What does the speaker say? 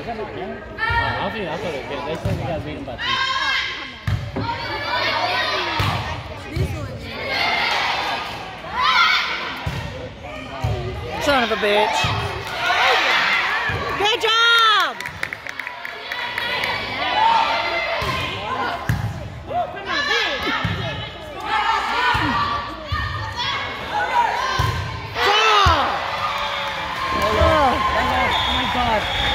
I'll do it. They said we got to beat them by 3. Son of a bitch. Good job! Oh my God.